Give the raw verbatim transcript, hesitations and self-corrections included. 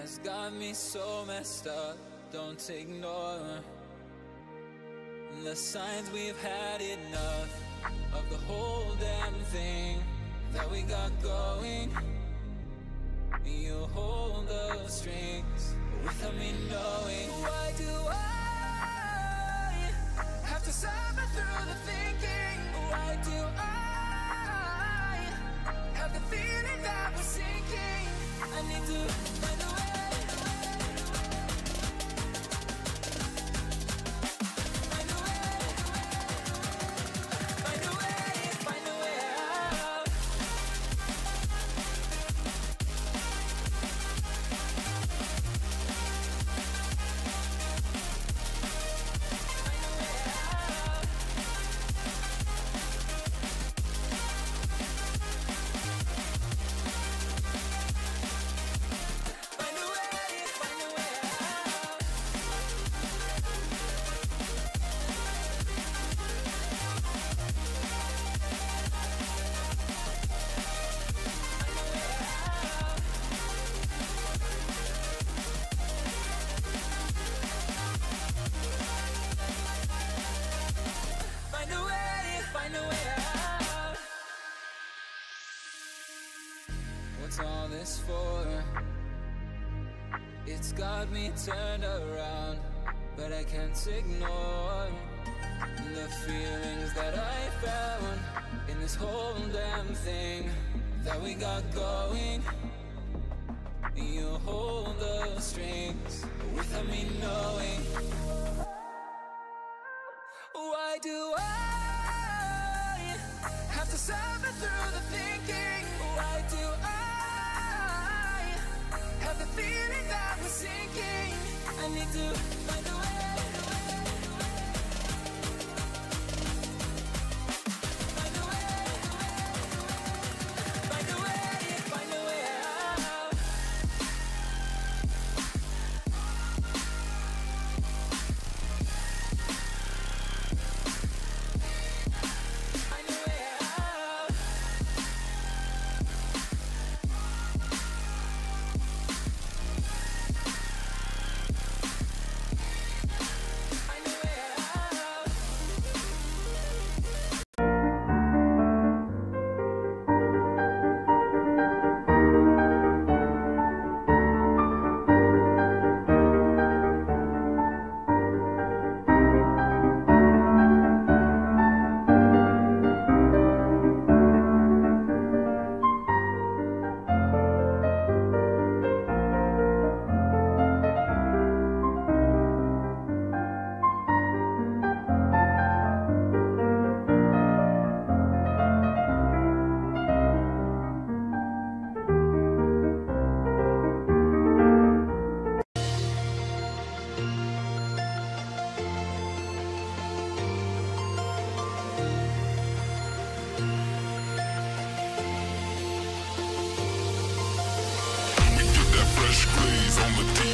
has got me so messed up. Don't ignore the signs. We've had enough of the whole damn thing that we got going. You hold the strings without me knowing. Why do I have to suffer through the thinking? Why do I have the feeling that we're sinking? I need to find a way. What's all this for? It's got me turned around, but I can't ignore the feelings that I found in this whole damn thing that we got going. You hold the strings without me knowing. Why do I have to suffer through the thinking? Why do I have the feeling that we're sinking? I need to find a way. On the